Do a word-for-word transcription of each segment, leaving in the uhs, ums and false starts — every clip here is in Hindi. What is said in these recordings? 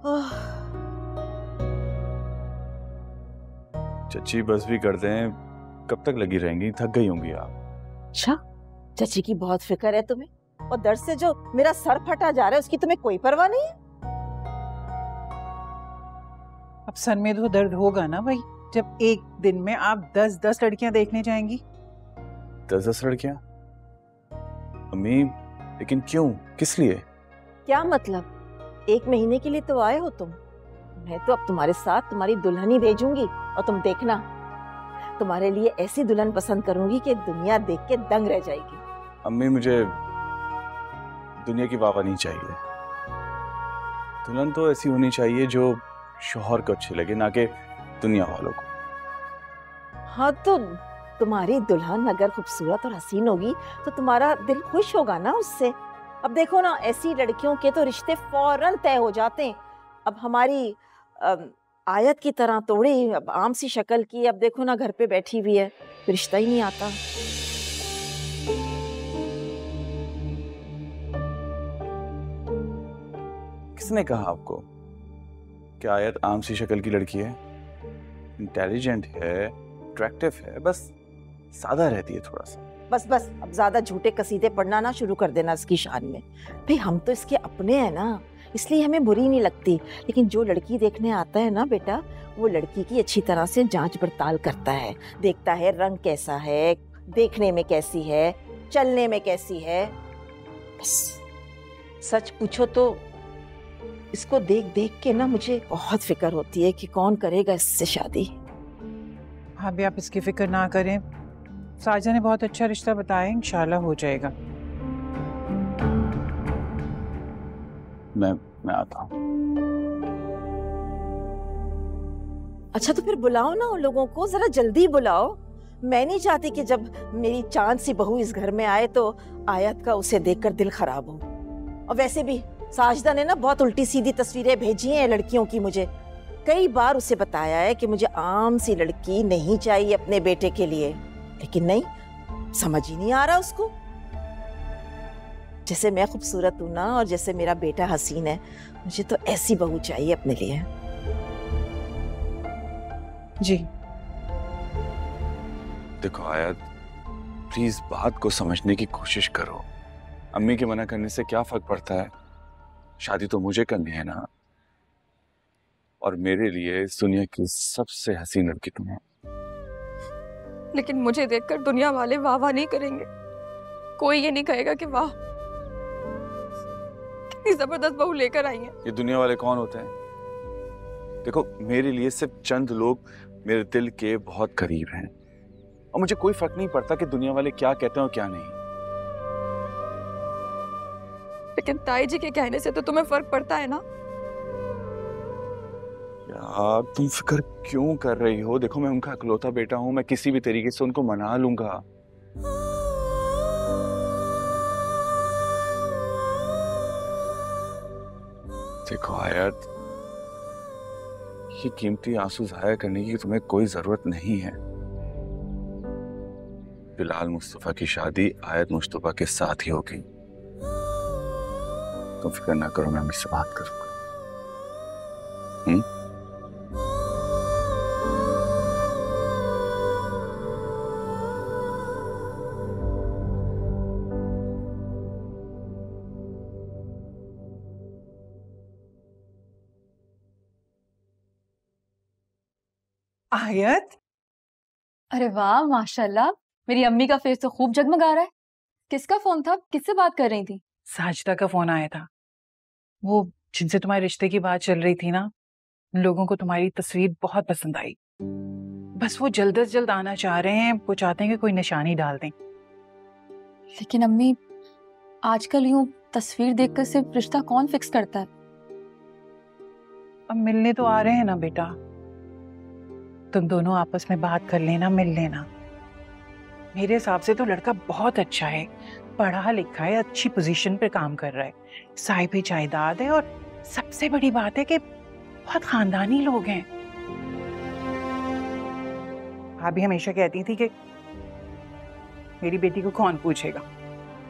चची बस भी कर दें, कब तक लगी रहेंगी? थक गई होंगी आप। अच्छा, चची की बहुत फिक्र है तुम्हें, और दर्द से जो मेरा सर फटा जा रहा है उसकी तुम्हें कोई परवाह नहीं है? अब सर में तो दर्द होगा ना भाई, जब एक दिन में आप दस दस लड़कियां देखने जाएंगी। दस दस लड़कियां? अम्मी, लेकिन क्यों, किस लिए? क्या मतलब? एक महीने के लिए तो आए हो तुम। मैं तो अब तुम्हारे साथ तुम्हारी दुल्हन ही भेजूंगी, और तुम देखना, तुम्हारे लिए ऐसी दुल्हन पसंद करूंगी कि दुनिया देख के दंग रह जाएगी। अम्मी, मुझे दुनिया की वाह नहीं चाहिए। दुल्हन तो ऐसी होनी चाहिए जो शौहर को अच्छी लगे, ना कि दुनिया वालों को। हाँ, तो तुम्हारी दुल्हन अगर खूबसूरत और हसीन होगी तो तुम्हारा दिल खुश होगा ना उससे। अब देखो ना, ऐसी लड़कियों के तो रिश्ते फौरन तय हो जाते हैं। अब हमारी आयत की तरह तोड़ी, अब आम सी शक्ल की, अब देखो ना घर पे बैठी हुई है, रिश्ता ही नहीं आता। किसने कहा आपको कि आयत आम सी शक्ल की लड़की है? इंटेलिजेंट है, अट्रैक्टिव है, बस सादा रहती है थोड़ा सा। बस बस, अब ज्यादा झूठे कसीदे पढ़ना ना शुरू कर देना इसकी शान में। भाई हम तो इसके अपने हैं ना, इसलिए हमें बुरी नहीं लगती। लेकिन जो लड़की देखने आता है ना बेटा, वो लड़की की अच्छी तरह से जांच पड़ताल करता है, देखता है रंग कैसा है, देखने में कैसी है, चलने में कैसी है। बस सच पूछो तो इसको देख देख के ना मुझे बहुत फिक्र होती है कि कौन करेगा इससे शादी। हाँ भी, आप इसकी फिक्र ना करें, साजा ने बहुत अच्छा रिश्ता बताया, इंशाल्लाह हो जाएगा। मैं मैं आता हूँ। अच्छा, तो फिर बुलाओ ना उन लोगों को, जरा जल्दी बुलाओ। मैं नहीं चाहती कि जब मेरी चांद सी बहू इस घर में आए तो आयत का उसे देखकर दिल खराब हो। और वैसे भी साजदा ने ना बहुत उल्टी सीधी तस्वीरें भेजी हैं लड़कियों की मुझे। कई बार उसे बताया है कि मुझे आम सी लड़की नहीं चाहिए अपने बेटे के लिए, लेकिन नहीं, समझ ही नहीं आ रहा उसको। जैसे मैं खूबसूरत हूं ना, और जैसे मेरा बेटा हसीन है, मुझे तो ऐसी बहू चाहिए अपने लिए। जी देखो आयत, प्लीज बात को समझने की कोशिश करो। अम्मी के मना करने से क्या फर्क पड़ता है? शादी तो मुझे करनी है ना, और मेरे लिए इस दुनिया की सबसे हसीन लड़की तुम हो। लेकिन मुझे देखकर दुनिया वाले वाह वाह नहीं करेंगे। कोई ये नहीं कहेगा कि वाह कितनी जबरदस्त बहू लेकर आई है। ये दुनिया वाले कौन होते हैं? देखो, मेरे लिए सिर्फ चंद लोग मेरे दिल के बहुत करीब हैं, और मुझे कोई फर्क नहीं पड़ता कि दुनिया वाले क्या कहते हैं और क्या नहीं। लेकिन ताई जी के कहने से तो तुम्हें फर्क पड़ता है ना। यार तुम फिक्र क्यों कर रही हो? देखो, मैं उनका इकलौता बेटा हूं, मैं किसी भी तरीके से उनको मना लूंगा। देखो आयत, ये कीमती आंसू जाया करने की तुम्हें कोई जरूरत नहीं है। बिलाल मुस्तफा की शादी आयत मुस्तफा के साथ ही होगी। तुम फिक्र ना करो, मैं अम्मी से बात करूंगा। हम्म? आयत, अरे वाह माशाल्लाह, मेरी अम्मी का फेस तो खूब जगमगा रहा है। किसका फोन था? किससे बात कर रही थी? साजिदा का फोन आया था। वो जिनसे तुम्हारे रिश्ते की बात चल रही थी ना, उन लोगों को तुम्हारी तस्वीर बहुत पसंद आई। बस वो जल्द अज जल्द आना चाह रहे हैं, वो चाहते हैं कि कोई निशानी डाल दें। लेकिन अम्मी, आजकल यूं तस्वीर देखकर सिर्फ रिश्ता कौन फिक्स करता है? अब मिलने तो आ रहे हैं ना बेटा, तुम दोनों आपस में बात कर लेना, मिल लेना। मेरे हिसाब से तो लड़का बहुत अच्छा है, पढ़ा लिखा है, अच्छी पोजीशन पे काम कर रहा है, साहिब जायदाद है, और सबसे बड़ी बात है कि बहुत खानदानी लोग हैं। भाभी हमेशा कहती थी कि मेरी बेटी को कौन पूछेगा।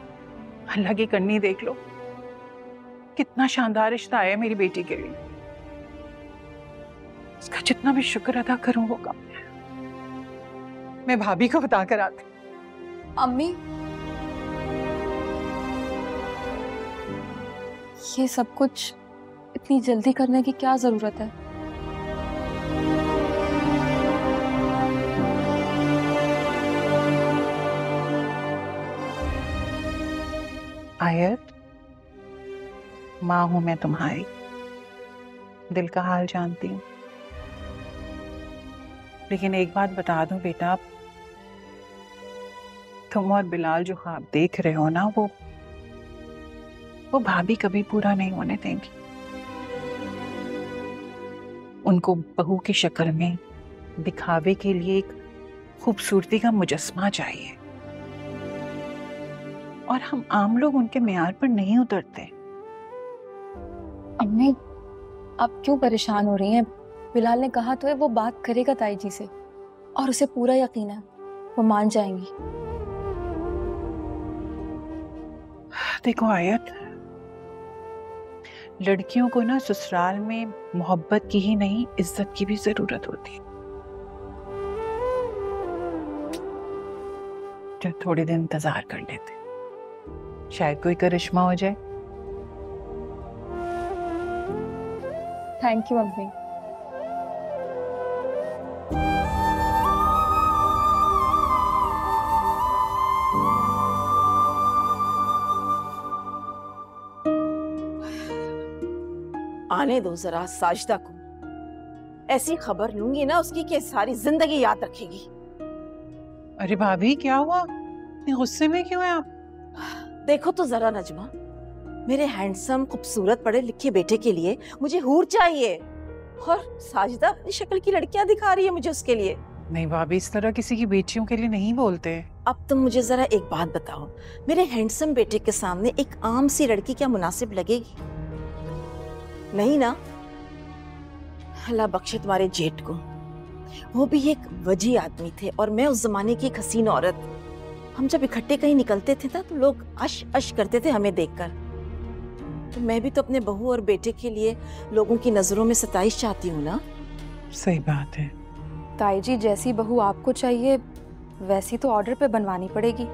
अल्लाह की करनी देख लो, कितना शानदार रिश्ता आया मेरी बेटी के लिए। उसका जितना भी शुक्र अदा करूं वो कम है। मैं भाभी को बता कर आती। अम्मी, ये सब कुछ इतनी जल्दी करने की क्या जरूरत है? आयत, माँ हूं मैं तुम्हारी, दिल का हाल जानती हूँ। लेकिन एक बात बता दूं बेटा, तुम और बिलाल जो ख्वाब देख रहे हो ना, वो वो भाभी कभी पूरा नहीं होने देंगी। उनको बहू की शक्ल में दिखावे के लिए एक खूबसूरती का मुजस्मा चाहिए, और हम आम लोग उनके मेयार पर नहीं उतरते। अम्मी, आप क्यों परेशान हो रही हैं? बिलाल ने कहा तो है वो बात करेगा ताई जी से, और उसे पूरा यकीन है वो मान जाएंगी। देखो आयत, लड़कियों को ना ससुराल में मोहब्बत की ही नहीं, इज्जत की भी जरूरत होती है। जो थोड़े दिन इंतजार कर लेते, शायद कोई करिश्मा हो जाए। थैंक यू अम्मी। आने दो जरा साजिदा को, ऐसी खबर लूंगी ना उसकी कि सारी जिंदगी याद रखेगी। अरे भाभी क्या हुआ, इतने गुस्से में क्यों हैं आप? देखो तो जरा नजमा, मेरे हैंडसम खूबसूरत पढ़े लिखे बेटे के लिए मुझे हूर चाहिए, और साजिदा अपनी शक्ल की लड़कियां दिखा रही है मुझे उसके लिए। नहीं भाभी, इस तरह किसी की बेटियों के लिए नहीं बोलते। अब तुम मुझे जरा एक बात बताओ, मेरे हैंडसम बेटे के सामने एक आम सी लड़की क्या मुनासिब लगेगी? नहीं ना। अल्लाह बख्शे तुम्हारे जेठ को, वो भी एक वजी आदमी थे, और मैं उस जमाने की एक हसीन औरत। हम जब इकट्ठे कहीं निकलते थे ना तो लोग अश अश करते थे हमें देखकर। तो मैं भी तो अपने बहू और बेटे के लिए लोगों की नजरों में सताइश चाहती हूँ ना। सही बात है। ताई जी, जैसी बहू आपको चाहिए वैसी तो ऑर्डर पे बनवानी पड़ेगी।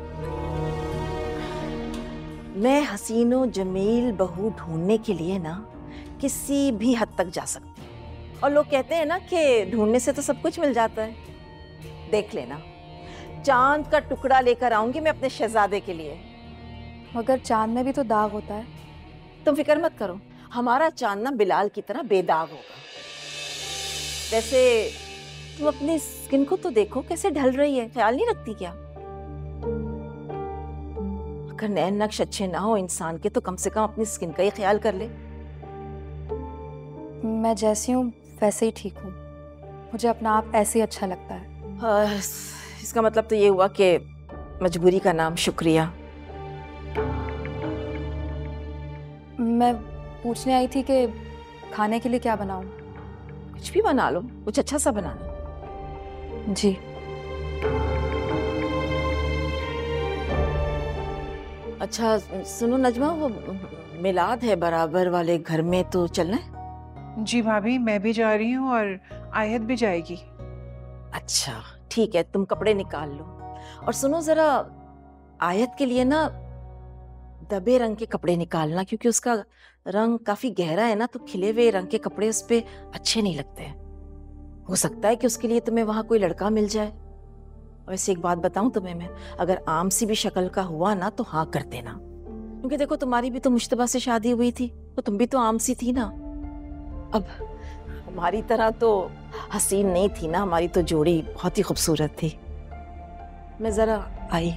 मैं हसीनो जमील बहू ढूंढने के लिए ना किसी भी हद तक जा सकती हूँ, और लोग कहते हैं ना कि ढूंढने से तो सब कुछ मिल जाता है। देख लेना, चांद का टुकड़ा लेकर आऊंगी मैं अपने शहजादे के लिए। मगर चांद में भी तो दाग होता है। तुम फिक्र मत करो, हमारा चांद ना बिलाल की तरह बेदाग होगा। वैसे तुम अपनी स्किन को तो देखो कैसे ढल रही है, ख्याल नहीं रखती क्या? अगर नैन नक्श अच्छे ना हो इंसान के तो कम से कम अपनी स्किन का ही ख्याल कर ले। मैं जैसी हूँ वैसे ही ठीक हूँ, मुझे अपना आप ऐसे ही अच्छा लगता है। हाँ, इसका मतलब तो ये हुआ कि मजबूरी का नाम शुक्रिया। मैं पूछने आई थी कि खाने के लिए क्या बनाऊं? कुछ भी बना लो, कुछ अच्छा सा बनाना। जी। अच्छा सुनो नजमा, वो मिलाद है बराबर वाले घर में, तो चलना है? जी भाभी, मैं भी जा रही हूँ और आयत भी जाएगी। अच्छा ठीक है, तुम कपड़े निकाल लो। और सुनो जरा, आयत के लिए ना दबे रंग के कपड़े निकालना, क्योंकि उसका रंग काफी गहरा है ना, तो खिले हुए रंग के कपड़े उस पे अच्छे नहीं लगते हैं। हो सकता है कि उसके लिए तुम्हें वहां कोई लड़का मिल जाए। वैसे एक बात बताऊं तुम्हें मैं, अगर आम सी भी शक्ल का हुआ ना तो हाँ कर देना, क्योंकि देखो तुम्हारी भी तो मुश्तबा से शादी हुई थी, तो तुम भी तो आम सी थी ना। अब हमारी तरह तो हसीन नहीं थी ना, हमारी तो जोड़ी बहुत ही खूबसूरत थी। मैं जरा आई।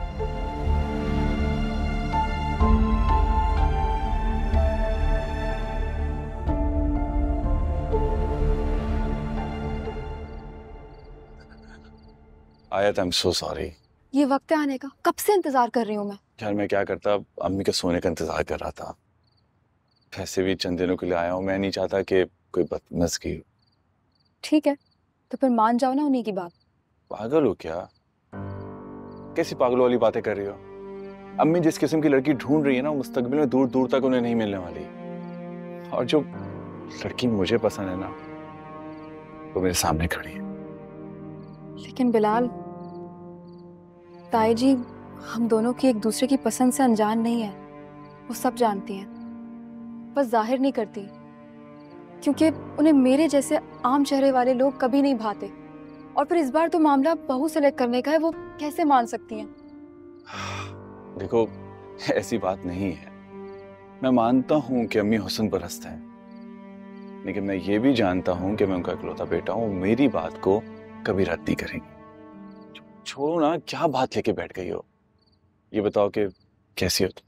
आयत, आई एम सो सॉरी। ये वक्त है आने का, कब से इंतजार कर रही हूँ मैं। यार मैं क्या करता, अम्मी के सोने का इंतजार कर रहा था। वैसे भी चंद दिनों के लिए आया हूँ, मैं नहीं चाहता कि कोई बदतमीजी हो। ठीक है, तो फिर मान जाओ ना उन्हीं की बात। पागल हो क्या? कैसी पागलों वाली बातें कर रही हो? अम्मी जिस किस्म की लड़की ढूंढ रही है ना, वो मुस्तकबिल में दूर दूर तक उन्हें नहीं मिलने वाली। और जो लड़की मुझे पसंद है ना, वो मेरे सामने खड़ी है। लेकिन बिलाल, ताई जी हम दोनों की एक दूसरे की पसंद से अनजान नहीं है, वो सब जानती हैं, बस जाहिर नहीं करती, क्योंकि उन्हें मेरे जैसे आम चेहरे वाले लोग कभी नहीं भाते। और फिर इस बार तो मामला बहू सेलेक्ट करने का है, वो कैसे मान सकती हैं? देखो, ऐसी बात नहीं है। मैं मानता हूं कि अम्मी हुस्न परस्त है, लेकिन मैं ये भी जानता हूं कि मैं उनका इकलौता बेटा हूं। मेरी बात को कभी रद्द नहीं करेंगी। छोड़ो ना, क्या बात लेके बैठ गई हो? ये बताओ कि कैसी हो तुम?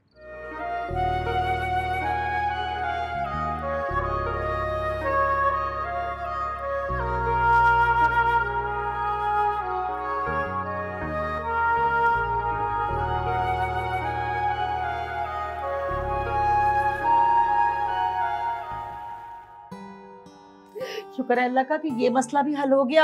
शुक्र है अल्लाह का कि ये मसला भी हल हो गया।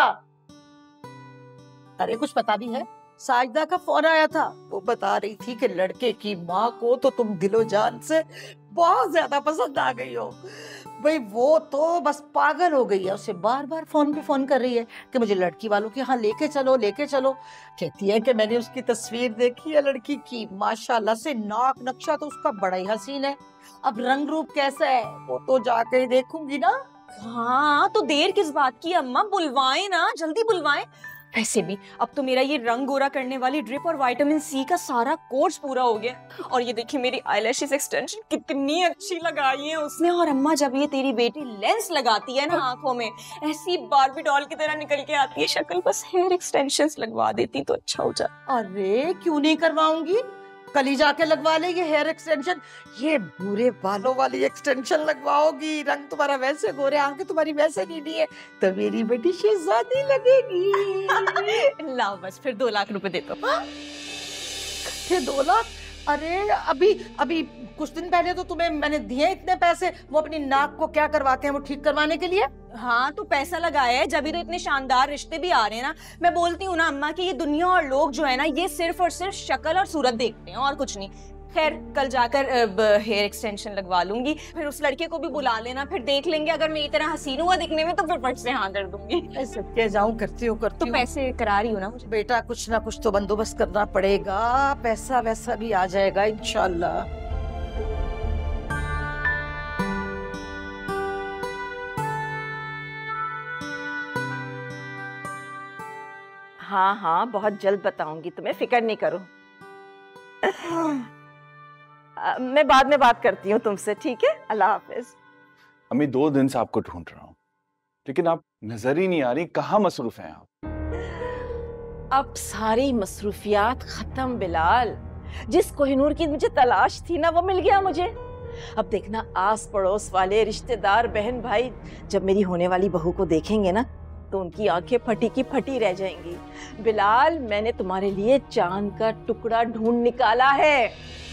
अरे कुछ पता भी है, साजदा का फोन आया था, वो बता रही थी कि लड़के की माँ को तो तुम दिलो जान से बहुत ज्यादा पसंद आ गई हो। भाई वो तो बस पागल हो गई है, उसे बार बार फोन पे फोन कर रही है कि मुझे लड़की वालों के यहाँ लेके चलो लेके चलो। कहती है कि मैंने उसकी तस्वीर देखी है लड़की की, माशाल्लाह से नाक नक्शा तो उसका बड़ा ही हसीन है। अब रंग रूप कैसा है वो तो जाकर ही देखूंगी ना। हाँ तो देर किस बात की अम्मा, बुलवाएं ना, जल्दी बुलवाएं। वैसे भी अब तो मेरा ये रंग गोरा करने वाली ड्रिप और विटामिन सी का सारा कोर्स पूरा हो गया। और ये देखिए मेरी आईलैशेस एक्सटेंशन कितनी अच्छी लगाई है उसने। और अम्मा जब ये तेरी बेटी लेंस लगाती है ना आंखों में, ऐसी बारबी डॉल की तरह निकल के आती है शक्ल। बस हेयर एक्सटेंशंस लगवा देती तो अच्छा हो जाता। अरे क्यों नहीं करवाऊंगी, कल ही जाके लगवा ले ये हेयर एक्सटेंशन। ये बुरे बालों वाली एक्सटेंशन लगवाओगी, रंग तुम्हारा वैसे गोरे, आंखें तुम्हारी वैसे नीली है, तो मेरी बेटी शहजादी लगेगी। ला बस फिर दो लाख रुपए दे दो। फिर दो लाख? अरे अभी अभी कुछ दिन पहले तो तुम्हें मैंने दिए इतने पैसे, वो अपनी नाक को क्या करवाते हैं वो ठीक करवाने के लिए। हाँ तो पैसा लगाया है, जब भी तो इतने शानदार रिश्ते भी आ रहे हैं ना। मैं बोलती हूँ ना अम्मा कि ये दुनिया और लोग जो है ना, ये सिर्फ और सिर्फ शक्ल और सूरत देखते हैं और कुछ नहीं। खैर कल जाकर हेयर एक्सटेंशन लगवा लूंगी, फिर उस लड़के को भी बुला लेना, फिर देख लेंगे। अगर मेरी तरह हसीन हुआ दिखने में तो फिर फट से हाँ कर दूंगी। ऐसे क्या जाऊं, करती हूँ करती तो हूँ। पैसे करा रही हो ना मुझे? बेटा कुछ ना कुछ तो बंदोबस्त करना पड़ेगा, पैसा वैसा भी आ जाएगा इंशाल्लाह। हाँ हाँ बहुत जल्द बताऊंगी तुम्हें, फिक्र नहीं करो। आ, मैं बाद में बात करती हूँ तुमसे, ठीक है? अल्लाह हाफिज। अम्मी दो दिन से आपको ढूंढ रहा हूँ, लेकिन आप नजर ही नहीं आ रही। कहाँ मसरूफ हैं आप? अब सारी मसरूफियात खत्म बिलाल। जिस कोहिनूर की मुझे तलाश थी ना, वो मिल गया मुझे। अब देखना आस पड़ोस वाले रिश्तेदार बहन भाई जब मेरी होने वाली बहू को देखेंगे ना, तो उनकी आंखें फटी की फटी रह जाएंगी। बिलाल मैंने तुम्हारे लिए चांद का टुकड़ा ढूंढ निकाला है।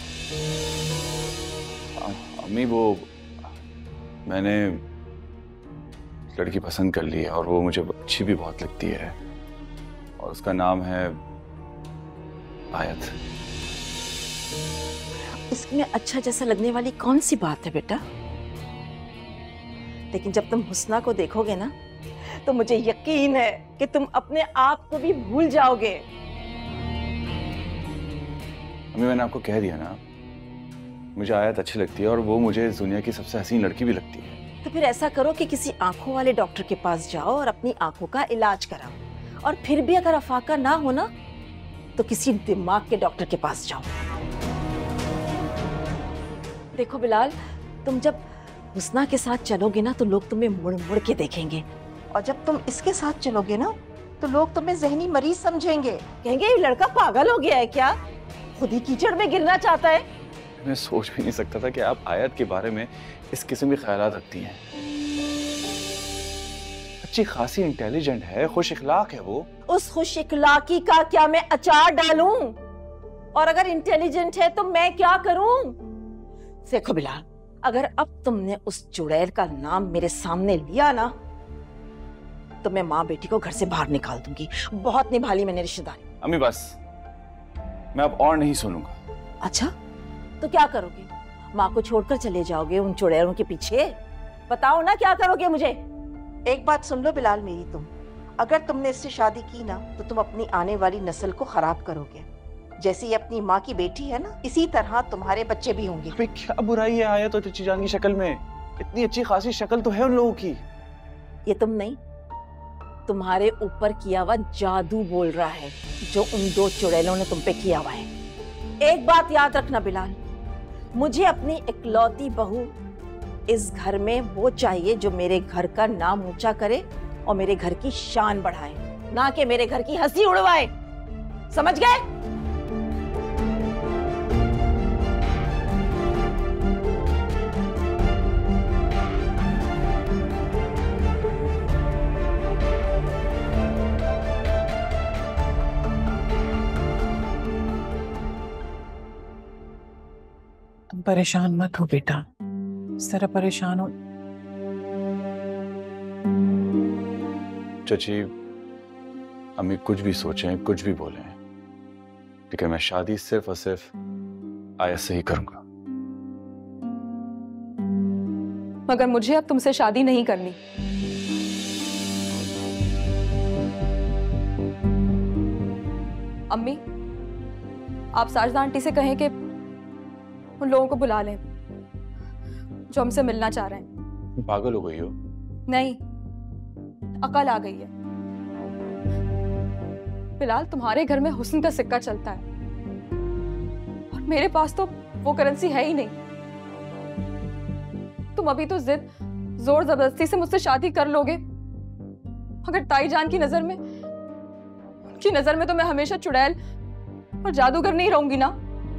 अम्मी वो मैंने लड़की पसंद कर ली है और वो मुझे अच्छी भी बहुत लगती है, और उसका नाम है आयत। इसमें अच्छा जैसा लगने वाली कौन सी बात है बेटा? लेकिन जब तुम हुस्ना को देखोगे ना, तो मुझे यकीन है कि तुम अपने आप को भी भूल जाओगे। अम्मी मैंने आपको कह दिया ना, मुझे आयत अच्छी लगती है और वो मुझे इस दुनिया की सबसे हसीन लड़की भी लगती है। तो फिर ऐसा करो कि किसी आंखों वाले डॉक्टर के पास जाओ और अपनी आंखों का इलाज कराओ। और फिर भी अगर अफाका ना हो ना, तो किसी दिमाग के डॉक्टर के पास जाओ। देखो बिलाल, तुम जब हुस्ना के साथ चलोगे ना, तो लोग तुम्हें मुड़ मुड़ के देखेंगे, और जब तुम इसके साथ चलोगे ना, तो लोग तुम्हें ज़हनी मरीज समझेंगे। कहेंगे ये लड़का पागल हो गया है क्या, खुद ही कीचड़ में गिरना चाहता है। मैं सोच भी नहीं सकता था कि आप आयत के बारे में इस किस्म के ख्यालात रखती हैं। अच्छी खासी इंटेलिजेंट है, खुश इखलाक है वो। उस खुश इखलाकी का क्या मैं अचार डालूं? और अगर इंटेलिजेंट है तो मैं क्या करूं? देखो बिलाल, अगर अब तुमने उस चुड़ैल का नाम मेरे सामने लिया ना, तो मैं माँ बेटी को घर से बाहर निकाल दूंगी। बहुत निभा ली मैंने रिश्तेदारी। अम्मी बस, मैं अब और नहीं सुनूंगा। अच्छा तो क्या करोगे? माँ को छोड़कर चले जाओगे उन चुड़ैलों के पीछे? बताओ ना क्या करोगे मुझे? एक बात सुन लो बिलाल मेरी, तुम अगर तुमने इससे शादी की ना तो तुम अपनी आने वाली नस्ल को खराब करोगे। जैसे ये अपनी माँ की बेटी है ना, इसी तरह तुम्हारे बच्चे भी होंगे। अबे क्या बुराई है आया तो चची जान की शक्ल में? इतनी अच्छी खासी शक्ल तो है उन लोगों की। ये तुम नहीं, तुम्हारे ऊपर किया हुआ जादू बोल रहा है जो उन दो चुड़ैलों ने तुम पे किया हुआ है। एक बात याद रखना बिलाल, मुझे अपनी इकलौती बहू इस घर में वो चाहिए जो मेरे घर का नाम ऊंचा करे और मेरे घर की शान बढ़ाए, ना कि मेरे घर की हंसी उड़वाए। समझ गए? तुम परेशान मत हो बेटा, इस तरह परेशान हो। चची, अम्मी कुछ भी सोचें, कुछ भी बोलें, लेकिन मैं शादी सिर्फ और सिर्फ आया से ही करूंगा। मगर मुझे अब तुमसे शादी नहीं करनी। अम्मी, आप साजदा आंटी से कहें कि उन लोगों को बुला लें जो हमसे मिलना चाह रहे हैं। पागल हो गई हो? नहीं, अकल आ गई है। फिलहाल तुम्हारे घर में हुस्न का सिक्का चलता है और मेरे पास तो वो करेंसी है ही नहीं। तुम अभी तो जिद जोर जबरदस्ती से मुझसे शादी कर लोगे, मगर ताई जान की नजर में, उनकी नजर में तो मैं हमेशा चुड़ैल और जादूगर नहीं रहूंगी ना।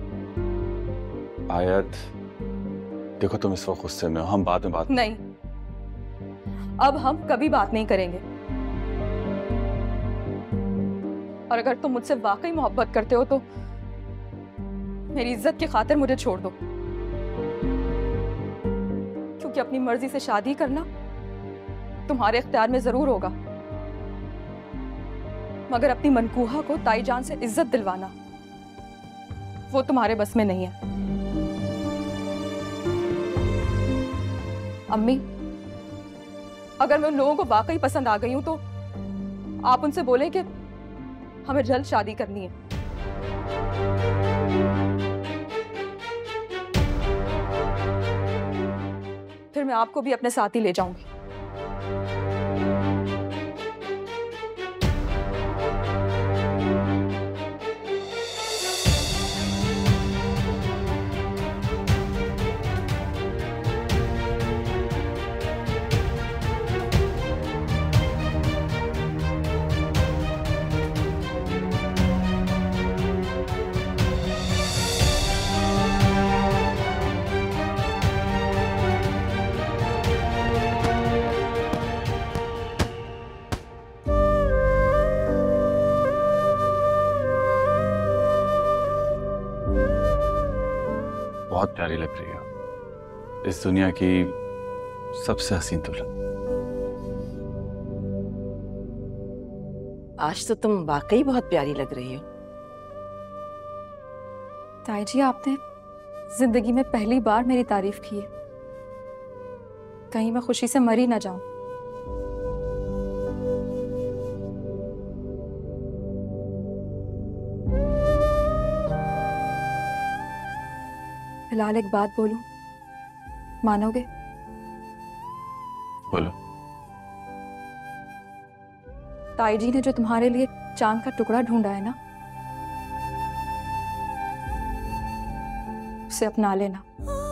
आयत, देखो तुम इस वक्त गुस्से में हो, हम बाद में बात नहीं, अब हम कभी बात नहीं करेंगे। और अगर तुम मुझसे वाकई मोहब्बत करते हो तो मेरी इज्जत की खातिर मुझे छोड़ दो, क्योंकि अपनी मर्जी से शादी करना तुम्हारे इख्तियार में जरूर होगा, मगर अपनी मनकूहा को ताई जान से इज्जत दिलवाना वो तुम्हारे बस में नहीं है। अम्मी, अगर मैं उन लोगों को वाकई पसंद आ गई हूं तो आप उनसे बोले कि हमें जल्द शादी करनी है। फिर मैं आपको भी अपने साथ ही ले जाऊंगी। बहुत प्यारी लग रही है, इस दुनिया की सबसे हसीन दुल्हन। आज तो तुम वाकई बहुत प्यारी लग रही हो। ताई जी, आपने जिंदगी में पहली बार मेरी तारीफ की है, कहीं मैं खुशी से मर ही ना जाऊं। फिलहाल एक बात बोलूं, मानोगे? बोलो। ताई जी ने जो तुम्हारे लिए चांद का टुकड़ा ढूंढा है ना, उसे अपना लेना।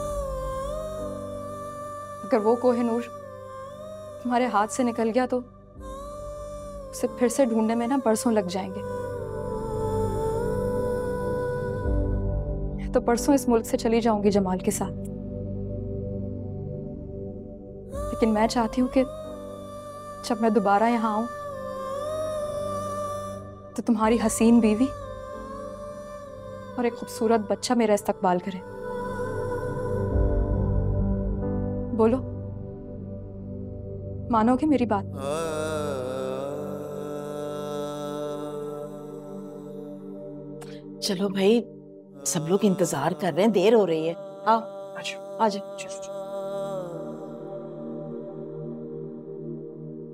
अगर वो कोहिनूर तुम्हारे हाथ से निकल गया तो उसे फिर से ढूंढने में ना बरसों लग जाएंगे। तो परसों इस मुल्क से चली जाऊंगी जमाल के साथ, लेकिन मैं चाहती हूँ कि जब मैं दोबारा यहाँ आऊं तो तुम्हारी हसीन बीवी और एक खूबसूरत बच्चा मेरा इस्तकबाल करे। बोलो, मानोगे मेरी बात? चलो भाई, सब लोग इंतजार कर रहे हैं, देर हो रही है। आओ आ जाओ।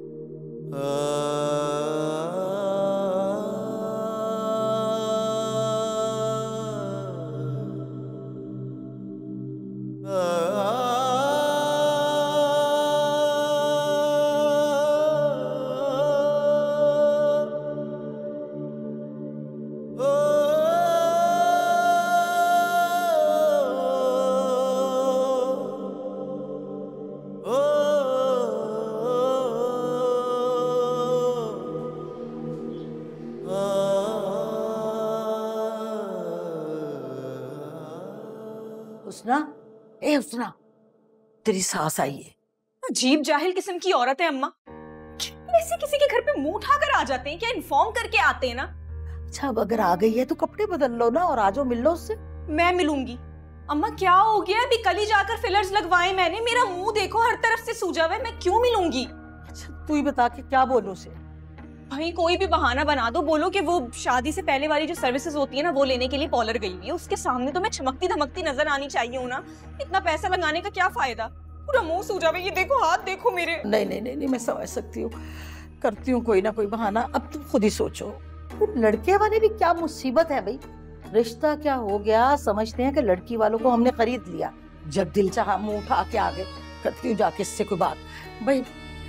हुस्ना, ए हुस्ना, तेरी सास आई है। अजीब जाहिल किस्म की औरत है अम्मा। ऐसे किसी के घर पे मुंह उठाकर आ जाते हैं क्या? इन्फॉर्म करके आते हैं ना। अच्छा अब अगर आ गई है तो कपड़े बदल लो ना और आ जाओ, मिल लो उससे। मैं मिलूंगी। अम्मा क्या हो गया? अभी कल ही जाकर फिलर्स लगवाए मैंने, मेरा मुंह देखो हर तरफ से सूजा हुआ है, मैं क्यों मिलूंगी? अच्छा तू ही बता के क्या बोलूं उसे? भाई कोई भी बहाना बना दो, बोलो कि वो शादी से पहले वाली जो सर्विसेज होती है ना वो लेने के लिए पार्लर गई हुई है। उसके सामने तो मैं चमकती धमकती नजर आनी चाहिए हूँ ना। इतना पैसा लगाने का क्या फायदा? पूरा मुंह सूजा हुआ है, ये देखो हाथ देखो मेरे। नहीं नहीं नहीं, नहीं मैं समझ सकती हूँ, करती हूँ कोई ना कोई बहाना। अब तुम खुद ही सोचो, लड़के वाले भी क्या मुसीबत है भाई। रिश्ता क्या हो गया, समझते हैं कि लड़की वालों को हमने खरीद लिया, जब दिल चाहा मुंह उठा के आगे। करती हूँ जाके इससे कोई बात भाई।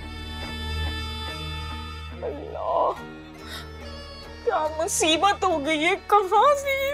अल्लाह क्या मुसीबत हो गई है, कहाँ से?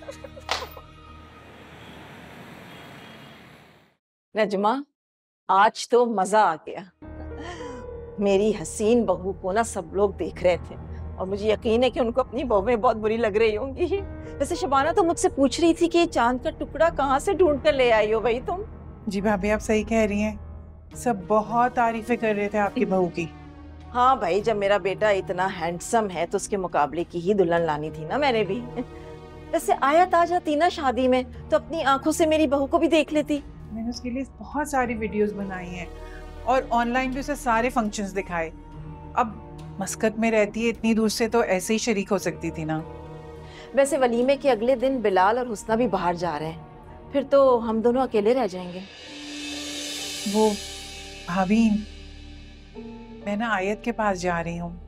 नजमा आज तो मजा आ गया। मेरी हसीन बहू को ना सब लोग देख रहे थे और मुझे यकीन है कि उनको अपनी बहुएं बहुत बुरी लग रही होंगी। वैसे शबाना तो मुझसे पूछ रही थी कि चांद का टुकड़ा कहाँ से ढूंढ कर ले आई हो भाई तुम? जी भाभी आप सही कह रही हैं, सब बहुत तारीफें कर रहे थे आपकी बहू की। हाँ भाई, जब मेरा बेटा इतना हैंडसम है तो उसके मुकाबले की ही दुल्हन लानी थी ना मैंने भी। वैसे आयत आ जाती ना शादी में तो अपनी आंखों से मेरी बहू को भी देख लेती। मैंने उसके लिए बहुत सारी वीडियोस बनाई हैं और ऑनलाइन भी उसे सारे फंक्शंस दिखाए। अब मस्कत में रहती है इतनी दूर से, तो ऐसे ही शरीक हो सकती थी ना। वैसे वलीमे के अगले दिन बिलाल और हुस्ना भी बाहर जा रहे हैं, फिर तो हम दोनों अकेले रह जाएंगे। वो भाभी मैं ना आयत के पास जा रही हूँ।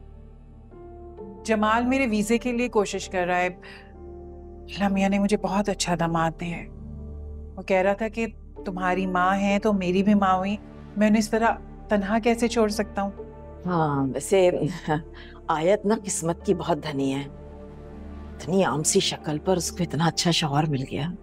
जमाल मेरे वीजे के लिए कोशिश कर रहा है। अल्लाह मियां ने मुझे बहुत अच्छा दामाद दिया है। वो कह रहा था कि तुम्हारी माँ है तो मेरी भी माँ हुई, मैं उन्हें इस तरह तन्हा कैसे छोड़ सकता हूँ। हाँ वैसे आयत ना किस्मत की बहुत धनी है। इतनी आम सी शक्ल पर उसको इतना अच्छा शौहर मिल गया।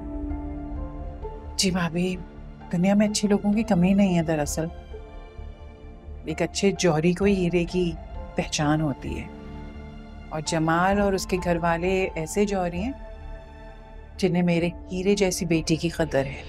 जी भाभी, दुनिया में अच्छे लोगों की कमी नहीं है। दरअसल एक अच्छे जौहरी को ही हीरे की पहचान होती है, और जमाल और उसके घर वाले ऐसे जौहरी हैं जिन्हें मेरे हीरे जैसी बेटी की कदर है।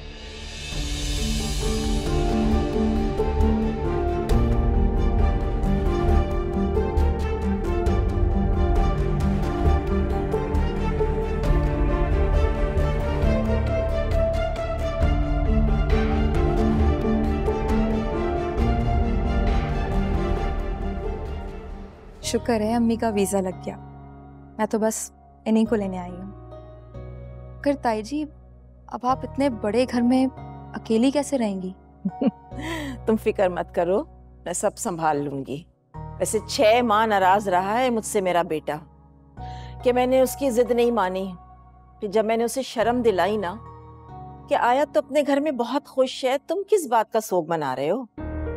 शुक्र है अम्मी का वीज़ा लग गया, मैं तो बस इन्हीं को लेने आई हूँ। कर ताई जी, अब आप इतने बड़े घर में अकेली कैसे रहेंगी? तुम फिक्र मत करो, मैं सब संभाल लूंगी। वैसे छह माह नाराज रहा है मुझसे मेरा बेटा कि मैंने उसकी जिद नहीं मानी। फिर जब मैंने उसे शर्म दिलाई ना कि आयत तो अपने घर में बहुत खुश है, तुम किस बात का सोग मना रहे हो?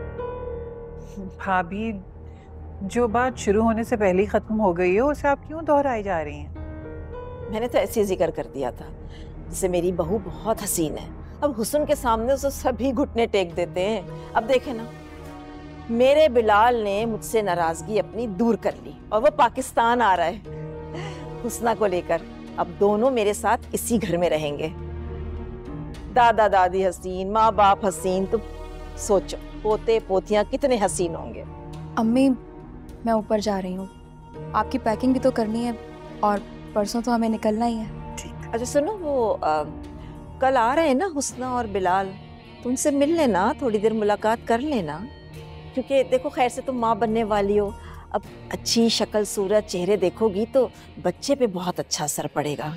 भाभी, जो बात शुरू होने से पहले ही खत्म हो गई है उसे आप क्यों दोहराई जा रही हैं? मैंने तो ऐसे जिक्र कर दिया था जैसे मेरी बहू बहुत हसीन है, अब हुस्न के सामने उसे सभी घुटने टेक देते हैं। अब देखे ना, मेरे बिलाल ने मुझसे नाराजगी अपनी दूर कर ली और वो पाकिस्तान आ रहा है हुस्ना को लेकर। अब दोनों मेरे साथ इसी घर में रहेंगे। दादा दादी हसीन, माँ बाप हसीन, तो सोचो पोते पोतियां कितने हसीन होंगे। अम्मी, मैं ऊपर जा रही हूँ, आपकी पैकिंग भी तो करनी है और परसों तो हमें निकलना ही है। अच्छा सुनो, वो आ, कल आ रहे हैं ना हुस्ना और बिलाल, तुमसे मिल लेना, थोड़ी देर मुलाकात कर लेना। क्योंकि देखो खैर से तुम माँ बनने वाली हो, अब अच्छी शक्ल सूरत चेहरे देखोगी तो बच्चे पे बहुत अच्छा असर पड़ेगा।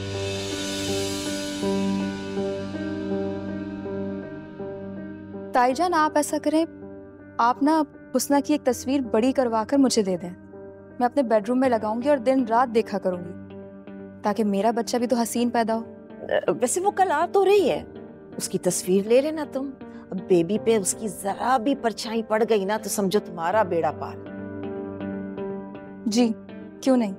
ताईजान आप ऐसा करें, आप ना हुस्ना की एक तस्वीर बड़ी करवा कर मुझे दे दें, मैं अपने बेडरूम में लगाऊंगी और दिन रात देखा करूंगी ताकि मेरा बच्चा भी तो हसीन पैदा हो। वैसे वो कल आ तो रही है, उसकी तस्वीर ले लेना तुम। अब बेबी पे उसकी जरा भी परछाई पड़ गई ना तो समझो तुम्हारा बेड़ा पार। जी क्यों नहीं।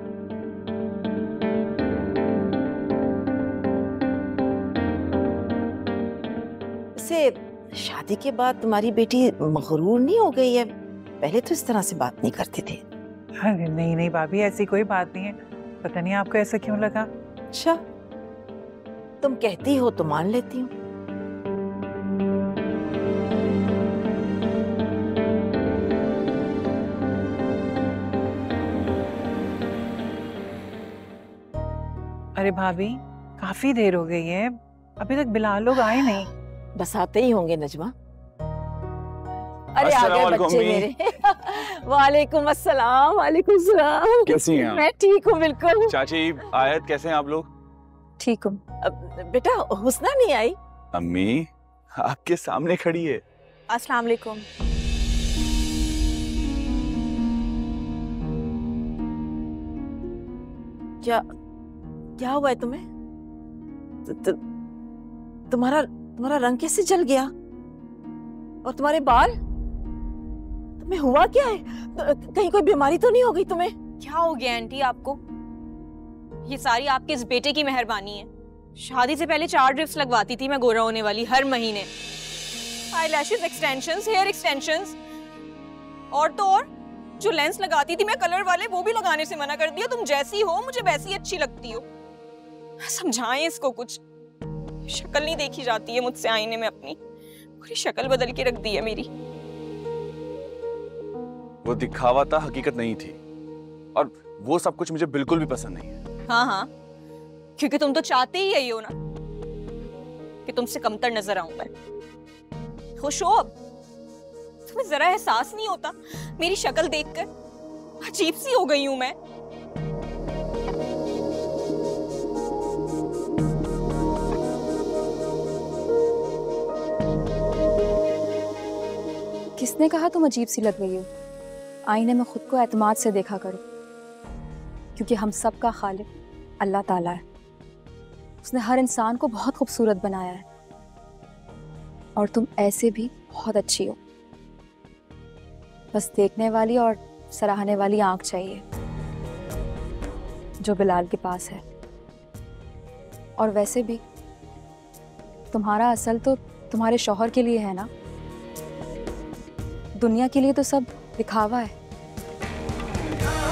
वैसे शादी के बाद तुम्हारी बेटी मगरूर नहीं हो गई है? पहले तो इस तरह से बात नहीं करती थी। अरे नहीं नहीं भाभी, ऐसी कोई बात नहीं है। पता नहीं आपको ऐसा क्यों लगा। अच्छा, तुम कहती हो तो मान लेती हूँ। अरे भाभी, काफी देर हो गई है, अभी तक बिलाल लोग आए नहीं। बस आते ही होंगे नजमा। अरे आ अस्सलाम गए वालेकुम बच्चे अम्मी। मेरे। वालेकुम अस्सलाम। वालेकुम सलाम। कैसी हैं आप? मैं ठीक हूँ बिल्कुल। चाची, आयत, कैसे हैं आप लोग? ठीक हूँ। अब बेटा हुस्ना नहीं आई? अम्मी आपके सामने खड़ी है। अस्सलाम वालेकुम। क्या क्या हुआ है तुम्हें? तु, तु, तुम्हारा तुम्हारा रंग कैसे जल गया? और तुम्हारे बाल? तुम्हें हुआ क्या है? तो, कहीं कोई बीमारी तो नहीं हो गई तुम्हें? क्या हो गया आंटी आपको? ये सारी आपके इस बेटे की मेहरबानी है। शादी से पहले चार ड्रिप्स लगवाती थी मैं गोरा होने वाली हर महीने। आईलैशेस एक्सटेंशंस, हेयर एक्सटेंशंस, और तो और जो लेंस लगाती थी मैं कलर वाले, वो भी लगाने से मना कर दिया। तुम जैसी हो मुझे वैसी अच्छी लगती हो। समझाएं इसको कुछ। शक्ल नहीं देखी जाती है मुझसे आईने में अपनी। पूरी शक्ल बदल के रख दी है मेरी। वो दिखावा था, हकीकत नहीं थी। और वो सब कुछ मुझे बिल्कुल भी पसंद नहीं है। हाँ हाँ, क्योंकि तुम तो चाहते ही यही हो ना कि तुमसे कमतर नजर आऊं मैं। खुश हो अब? तुम्हें जरा एहसास नहीं होता मेरी शक्ल देखकर अजीब सी हो गई हूं मैं। किसने कहा तुम अजीब सी लग गई हो? आईने में खुद को एतमाद से देखा करो, क्योंकि हम सब का खालिक अल्लाह ताला है। उसने हर इंसान को बहुत खूबसूरत बनाया है, और तुम ऐसे भी बहुत अच्छी हो। बस देखने वाली और सराहने वाली आंख चाहिए, जो बिलाल के पास है। और वैसे भी तुम्हारा असल तो तुम्हारे शौहर के लिए है ना, दुनिया के लिए तो सब दिखावा है।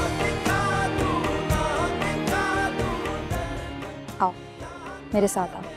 आओ मेरे साथ आओ।